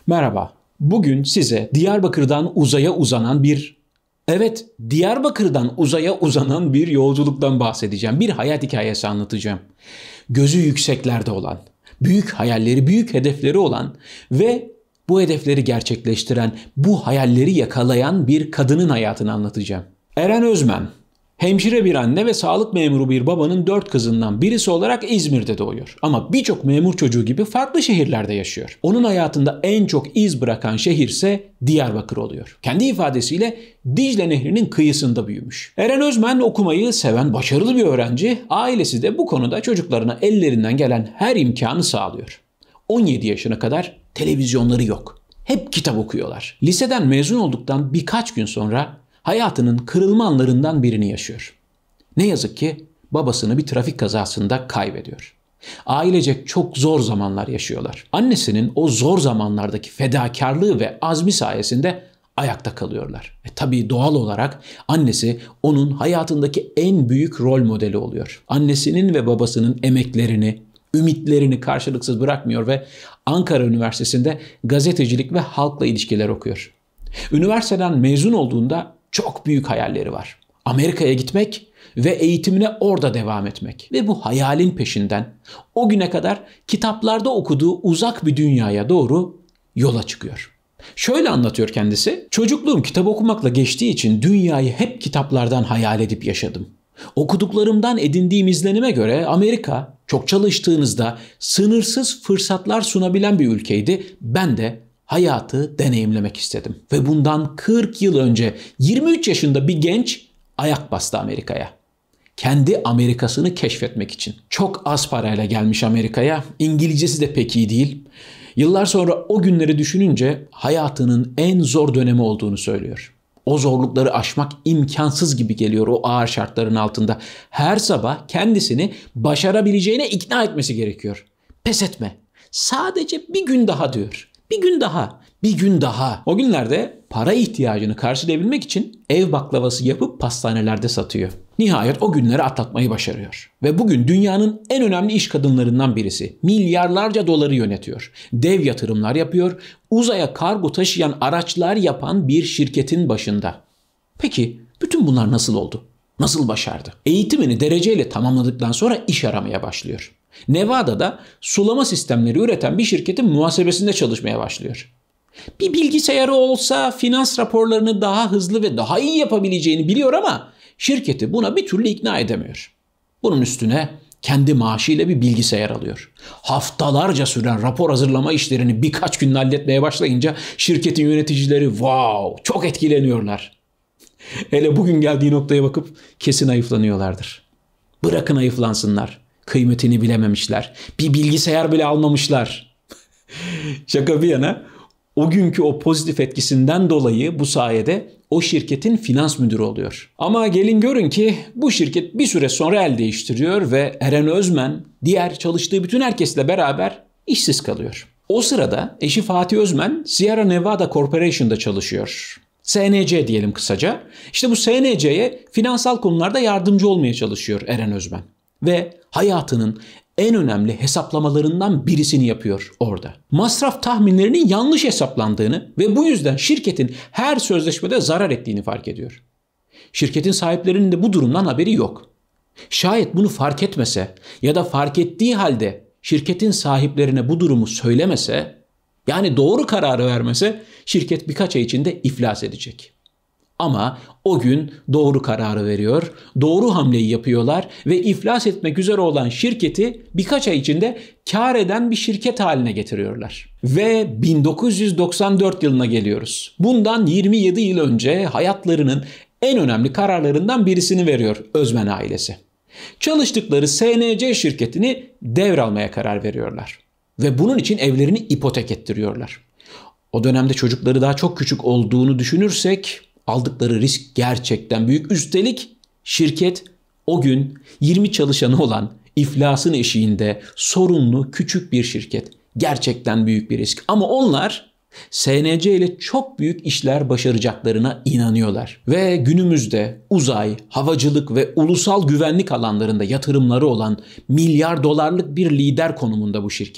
Merhaba. Bugün size Diyarbakır'dan uzaya uzanan bir yolculuktan bahsedeceğim. Bir hayat hikayesi anlatacağım. Gözü yükseklerde olan, büyük hayalleri, büyük hedefleri olan ve bu hedefleri gerçekleştiren, bu hayalleri yakalayan bir kadının hayatını anlatacağım. Eren Özmen, hemşire bir anne ve sağlık memuru bir babanın 4 kızından birisi olarak İzmir'de doğuyor. Ama birçok memur çocuğu gibi farklı şehirlerde yaşıyor. Onun hayatında en çok iz bırakan şehir ise Diyarbakır oluyor. Kendi ifadesiyle Dicle Nehri'nin kıyısında büyümüş. Eren Özmen okumayı seven başarılı bir öğrenci, ailesi de bu konuda çocuklarına ellerinden gelen her imkanı sağlıyor. 17 yaşına kadar televizyonları yok. Hep kitap okuyorlar. Liseden mezun olduktan birkaç gün sonra hayatının kırılma anlarından birini yaşıyor. Ne yazık ki babasını bir trafik kazasında kaybediyor. Ailecek çok zor zamanlar yaşıyorlar. Annesinin o zor zamanlardaki fedakarlığı ve azmi sayesinde ayakta kalıyorlar. Tabii doğal olarak annesi onun hayatındaki en büyük rol modeli oluyor. Annesinin ve babasının emeklerini, ümitlerini karşılıksız bırakmıyor ve Ankara Üniversitesi'nde gazetecilik ve halkla ilişkiler okuyor. Üniversiteden mezun olduğunda çok büyük hayalleri var. Amerika'ya gitmek ve eğitimine orada devam etmek. Ve bu hayalin peşinden o güne kadar kitaplarda okuduğu uzak bir dünyaya doğru yola çıkıyor. Şöyle anlatıyor kendisi: "Çocukluğum kitap okumakla geçtiği için dünyayı hep kitaplardan hayal edip yaşadım. Okuduklarımdan edindiğim izlenime göre Amerika çok çalıştığınızda sınırsız fırsatlar sunabilen bir ülkeydi. Ben de hayatı deneyimlemek istedim. Ve bundan 40 yıl önce 23 yaşında bir genç ayak bastı Amerika'ya. Kendi Amerikasını keşfetmek için. Çok az parayla gelmiş Amerika'ya. İngilizcesi de pek iyi değil. Yıllar sonra o günleri düşününce hayatının en zor dönemi olduğunu söylüyor. O zorlukları aşmak imkansız gibi geliyor o ağır şartların altında. Her sabah kendisini başarabileceğine ikna etmesi gerekiyor. Pes etme. Sadece bir gün daha diyor. Bir gün daha. O günlerde para ihtiyacını karşılayabilmek için ev baklavası yapıp pastanelerde satıyor. Nihayet o günleri atlatmayı başarıyor. Ve bugün dünyanın en önemli iş kadınlarından birisi. Milyarlarca doları yönetiyor. Dev yatırımlar yapıyor. Uzaya kargo taşıyan araçlar yapan bir şirketin başında. Peki bütün bunlar nasıl oldu? Nasıl başardı? Eğitimini dereceyle tamamladıktan sonra iş aramaya başlıyor. Nevada'da sulama sistemleri üreten bir şirketin muhasebesinde çalışmaya başlıyor. Bir bilgisayarı olsa finans raporlarını daha hızlı ve daha iyi yapabileceğini biliyor ama şirketi buna bir türlü ikna edemiyor. Bunun üstüne kendi maaşıyla bir bilgisayar alıyor. Haftalarca süren rapor hazırlama işlerini birkaç günde halletmeye başlayınca şirketin yöneticileri çok etkileniyorlar. Hele bugün geldiği noktaya bakıp kesin hayıflanıyorlardır. Bırakın hayıflansınlar. Kıymetini bilememişler. Bir bilgisayar bile almamışlar. Şaka bir yana, o günkü o pozitif etkisinden dolayı bu sayede o şirketin finans müdürü oluyor. Ama gelin görün ki bu şirket bir süre sonra el değiştiriyor ve Eren Özmen diğer çalıştığı bütün herkesle beraber işsiz kalıyor. O sırada eşi Fatih Özmen Sierra Nevada Corporation'da çalışıyor. SNC diyelim kısaca. İşte bu SNC'ye finansal konularda yardımcı olmaya çalışıyor Eren Özmen. Ve hayatının en önemli hesaplamalarından birisini yapıyor orada. Masraf tahminlerinin yanlış hesaplandığını ve bu yüzden şirketin her sözleşmede zarar ettiğini fark ediyor. Şirketin sahiplerinin de bu durumdan haberi yok. Şayet bunu fark etmese ya da fark ettiği halde şirketin sahiplerine bu durumu söylemese, yani doğru kararı vermese, şirket birkaç ay içinde iflas edecek. Ama o gün doğru kararı veriyor, doğru hamleyi yapıyorlar ve iflas etmek üzere olan şirketi birkaç ay içinde kar eden bir şirket haline getiriyorlar. Ve 1994 yılına geliyoruz. Bundan 27 yıl önce hayatlarının en önemli kararlarından birisini veriyor Özmen ailesi. Çalıştıkları SNC şirketini devralmaya karar veriyorlar. Ve bunun için evlerini ipotek ettiriyorlar. O dönemde çocukları daha çok küçük olduğunu düşünürsek aldıkları risk gerçekten büyük. Üstelik şirket o gün 20 çalışanı olan iflasın eşiğinde sorunlu küçük bir şirket. Gerçekten büyük bir risk. Ama onlar SNC ile çok büyük işler başaracaklarına inanıyorlar. Ve günümüzde uzay, havacılık ve ulusal güvenlik alanlarında yatırımları olan milyar dolarlık bir lider konumunda bu şirket.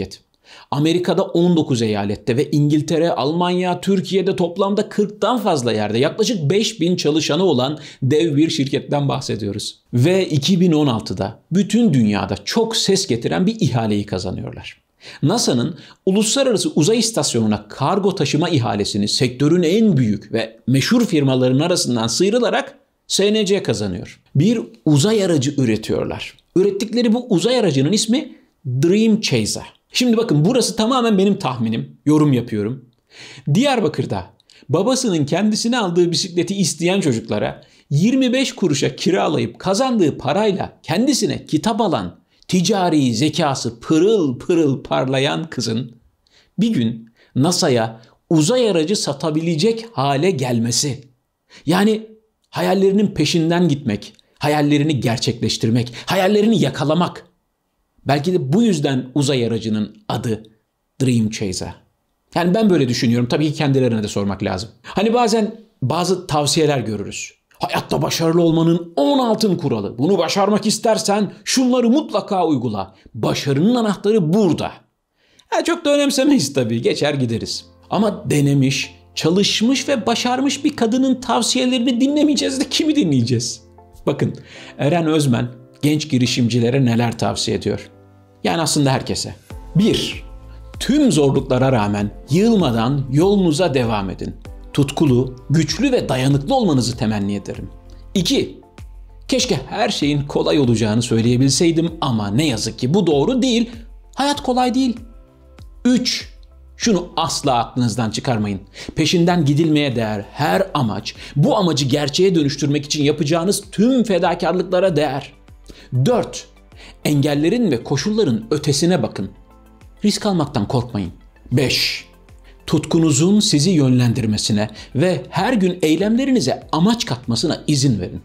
Amerika'da 19 eyalette ve İngiltere, Almanya, Türkiye'de toplamda 40'tan fazla yerde yaklaşık 5000 çalışanı olan dev bir şirketten bahsediyoruz. Ve 2016'da bütün dünyada çok ses getiren bir ihaleyi kazanıyorlar. NASA'nın Uluslararası Uzay İstasyonu'na kargo taşıma ihalesini sektörün en büyük ve meşhur firmaların arasından sıyrılarak SNC kazanıyor. Bir uzay aracı üretiyorlar. Ürettikleri bu uzay aracının ismi Dream Chaser. Şimdi bakın, burası tamamen benim tahminim, yorum yapıyorum. Diyarbakır'da babasının kendisine aldığı bisikleti isteyen çocuklara 25 kuruşa kiralayıp kazandığı parayla kendisine kitap alan, ticari zekası pırıl pırıl parlayan kızın bir gün NASA'ya uzay aracı satabilecek hale gelmesi. Yani hayallerinin peşinden gitmek, hayallerini gerçekleştirmek, hayallerini yakalamak. Belki de bu yüzden uzay aracının adı Dream Chaser. Yani ben böyle düşünüyorum. Tabii ki kendilerine de sormak lazım. Hani bazen bazı tavsiyeler görürüz. Hayatta başarılı olmanın 10 altın kuralı. Bunu başarmak istersen şunları mutlaka uygula. Başarının anahtarı burada. Çok da önemsemeyiz tabii. Geçer gideriz. Ama denemiş, çalışmış ve başarmış bir kadının tavsiyelerini dinlemeyeceğiz de kimi dinleyeceğiz? Bakın, Eren Özmen genç girişimcilere neler tavsiye ediyor? Yani aslında herkese. 1. Tüm zorluklara rağmen yılmadan yolunuza devam edin. Tutkulu, güçlü ve dayanıklı olmanızı temenni ederim. 2. Keşke her şeyin kolay olacağını söyleyebilseydim ama ne yazık ki bu doğru değil. Hayat kolay değil. 3. Şunu asla aklınızdan çıkarmayın. Peşinden gidilmeye değer her amaç, bu amacı gerçeğe dönüştürmek için yapacağınız tüm fedakarlıklara değer. 4. Engellerin ve koşulların ötesine bakın. Risk almaktan korkmayın. 5. Tutkunuzun sizi yönlendirmesine ve her gün eylemlerinize amaç katmasına izin verin.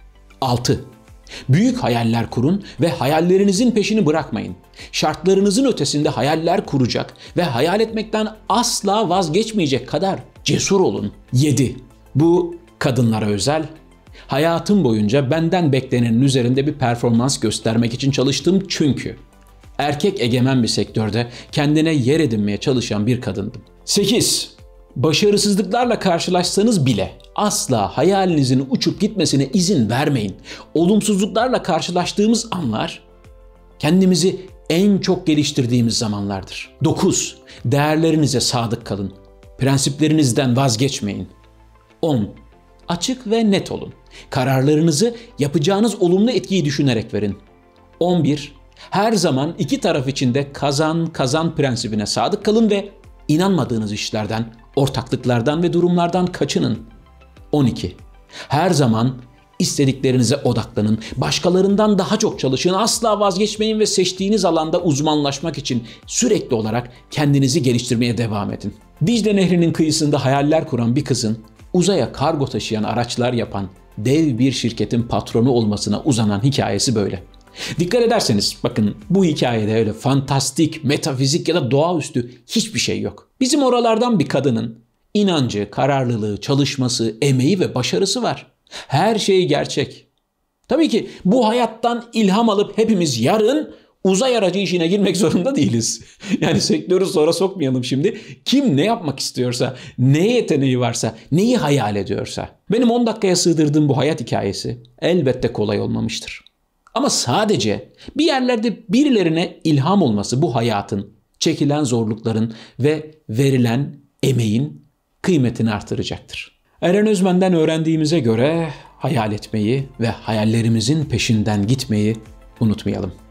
6. Büyük hayaller kurun ve hayallerinizin peşini bırakmayın. Şartlarınızın ötesinde hayaller kuracak ve hayal etmekten asla vazgeçmeyecek kadar cesur olun. 7. Bu kadınlara özel. Hayatım boyunca benden beklenenin üzerinde bir performans göstermek için çalıştım çünkü erkek egemen bir sektörde kendine yer edinmeye çalışan bir kadındım. 8. Başarısızlıklarla karşılaşsanız bile asla hayalinizin uçup gitmesine izin vermeyin. Olumsuzluklarla karşılaştığımız anlar kendimizi en çok geliştirdiğimiz zamanlardır. 9. Değerlerinize sadık kalın. Prensiplerinizden vazgeçmeyin. 10. Açık ve net olun. Kararlarınızı yapacağınız olumlu etkiyi düşünerek verin. 11. Her zaman iki taraf için de kazan kazan prensibine sadık kalın ve inanmadığınız işlerden, ortaklıklardan ve durumlardan kaçının. 12. Her zaman istediklerinize odaklanın. Başkalarından daha çok çalışın. Asla vazgeçmeyin ve seçtiğiniz alanda uzmanlaşmak için sürekli olarak kendinizi geliştirmeye devam edin. Dicle Nehri'nin kıyısında hayaller kuran bir kızın uzaya kargo taşıyan araçlar yapan dev bir şirketin patronu olmasına uzanan hikayesi böyle. Dikkat ederseniz bakın, bu hikayede öyle fantastik, metafizik ya da doğaüstü hiçbir şey yok. Bizim oralardan bir kadının inancı, kararlılığı, çalışması, emeği ve başarısı var. Her şey gerçek. Tabii ki bu hayattan ilham alıp hepimiz yarın uzay aracı işine girmek zorunda değiliz. Yani sektörü zora sokmayalım şimdi. Kim ne yapmak istiyorsa, ne yeteneği varsa, neyi hayal ediyorsa. Benim 10 dakikaya sığdırdığım bu hayat hikayesi elbette kolay olmamıştır. Ama sadece bir yerlerde birilerine ilham olması bu hayatın, çekilen zorlukların ve verilen emeğin kıymetini artıracaktır. Eren Özmen'den öğrendiğimize göre hayal etmeyi ve hayallerimizin peşinden gitmeyi unutmayalım.